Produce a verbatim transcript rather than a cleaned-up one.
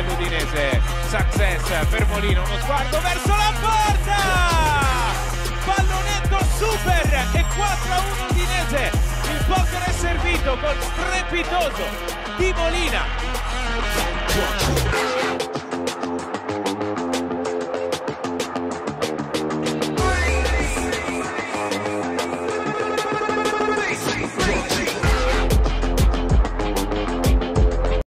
l'Udinese. Success per Molino, uno sguardo verso la porta, pallonetto super e quattro a uno Udinese. Il poker è servito col strepitoso di Molina.